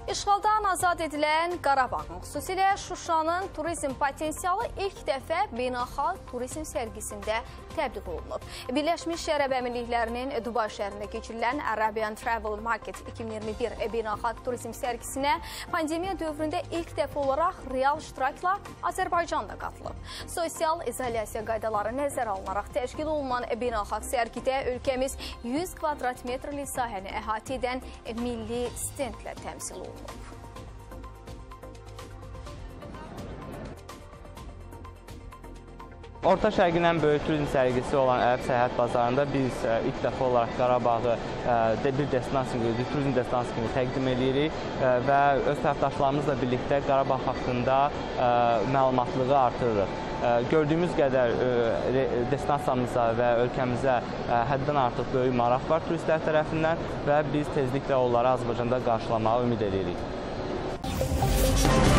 İşğaldan azad edilən Qarabağın, xüsusilə Şuşanın turizm potensialı ilk dəfə beynəlxalq turizm sərgisində təbliğ olunub. Birləşmiş Ərəb Əmirliklərinin Dubay şəhərində keçirilən Arabian Travel Market 2021 beynəlxalq turizm sərgisinə pandemiya dövründə ilk dəfə olaraq real iştirakla Azərbaycan da qatılıb. Sosial izolyasiya qaydaları nəzərə alınaraq təşkil olunan beynəlxalq sərgidə ölkəmiz 100 kvadrat metrlik sahəni əhatə edən milli stendlə təmsil olunub. Orta Şərqin ən böyük turizm sərgisi olan Ərəb Səyahət Bazarında biz ilk dəfə olaraq Qarabağı bir turizm destinasiyası kimi təqdim edirik və öz tərəfdaşlarımızla birlikdə Qarabağ haqqında məlumatlığı artırırıq. Gördüyümüz qədər destinasiyamıza və ölkəmizə həddən artıq böyük maraq var turistlər tərəfindən və biz tezliklə onları Azərbaycanda qarşılamağı ümid edirik.